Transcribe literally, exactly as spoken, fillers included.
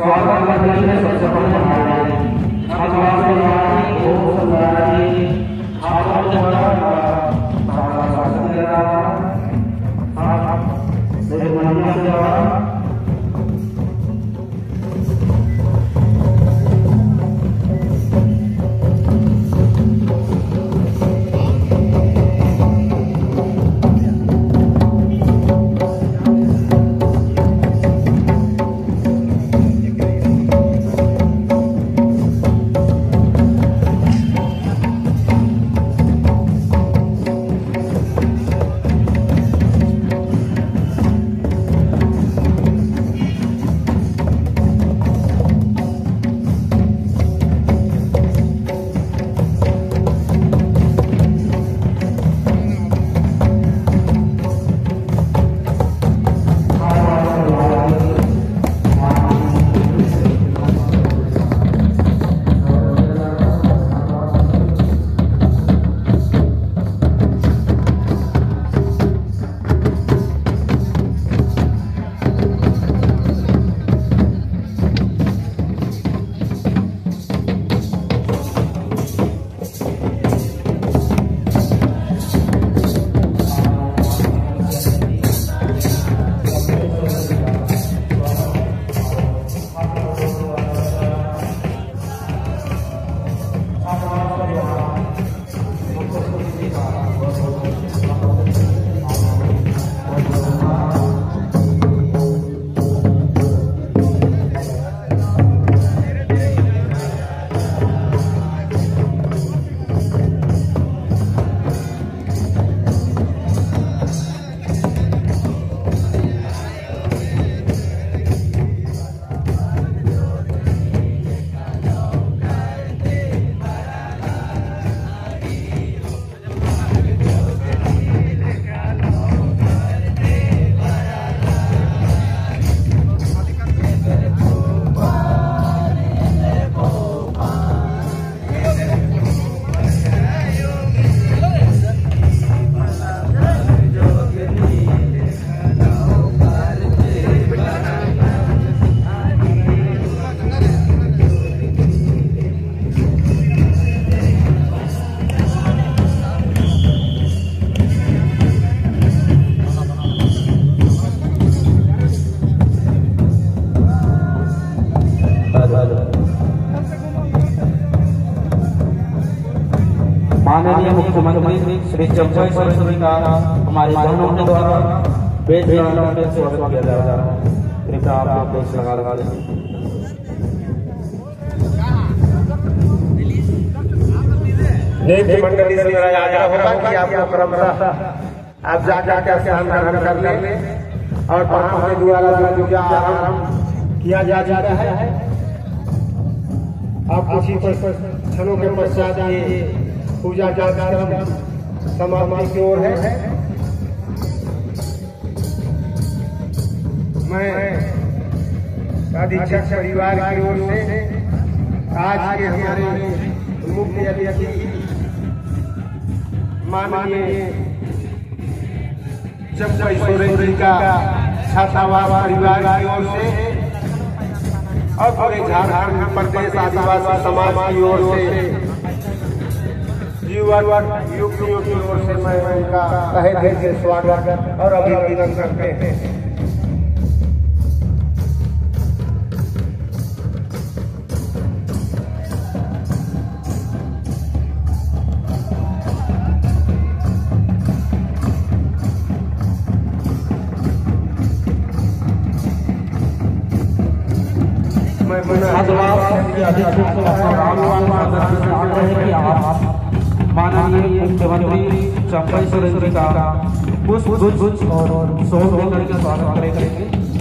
स्वागत करने में सबसे पहले हमारे छात्राओं के द्वारा ओम संदारी छात्रों द्वारा हमारा शासन दे रहा है मेरे मंदिर के द्वारा माननीय मुख्यमंत्री श्री चंपई सरस्वती का हमारे बहनों के द्वारा बेच में स्वागत किया जा रहा है। कृपया आप बेच लगा लगा दें। नेक मंडली से मेरा आग्रह होगा कि आपको परंपरा आप जा जाकर स्नान ग्रहण कर लें और वहां के द्वारा जो क्या आराम किया जा रहा है आप कुछ ही क्षणों के पश्चात ये पूजा का कार्यक्रम समाप्ति की ओर है। मैं अधीक्षक परिवार की ओर से आज के हमारे मुख्य अतिथि माननीय चंपई सोरेन जी का छात्रावास परिवार की ओर से और पूरे झारखंड प्रदेश आदिवासी समाज की ओर से युवतियों की ओर से मैं उनका तहे दिल से स्वागत और अभिनंदन करते हैं। माननीय मुख्यमंत्री चंपई सरस्वती का पुष्प गुच्छ और सोन लेकर के स्वागत करेंगे।